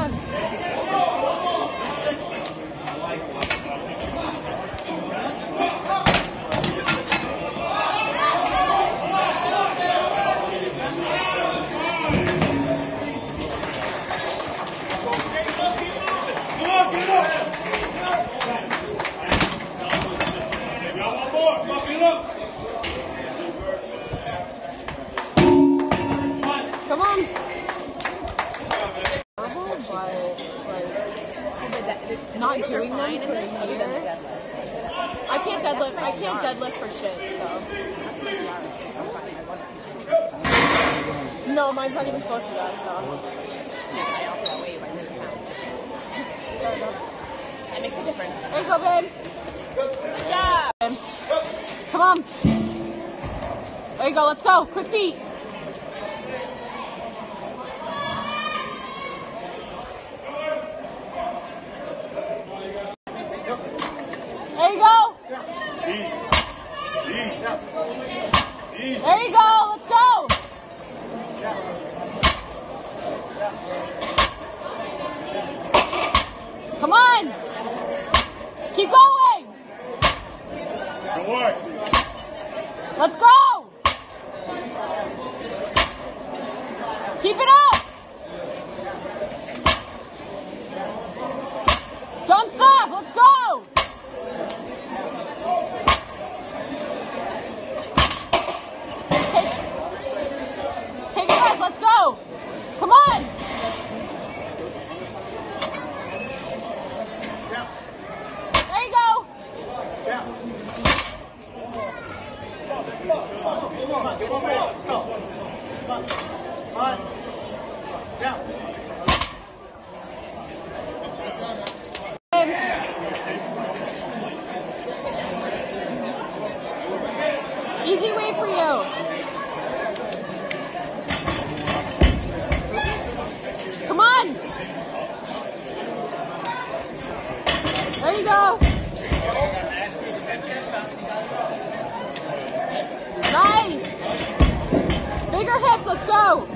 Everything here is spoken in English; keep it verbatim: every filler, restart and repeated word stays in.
on. Come on. Not doing them for a year. I can't deadlift. I can't deadlift for shit. So. No, mine's not even close to that. So. I also weigh by this pounds. That makes a difference. There you go, babe. Good job. Come on. There you go. Let's go. Quick feet. There you go. Easy. Easy. Easy. There you go. Let's go. Come on. Keep going. Good work. Let's go. Keep it up. Don't stop. Let's go. Take, take a breath. Let's go. Come on. There you go. Easy way for you. Come on. There you go. Nice. Bigger hips, let's go.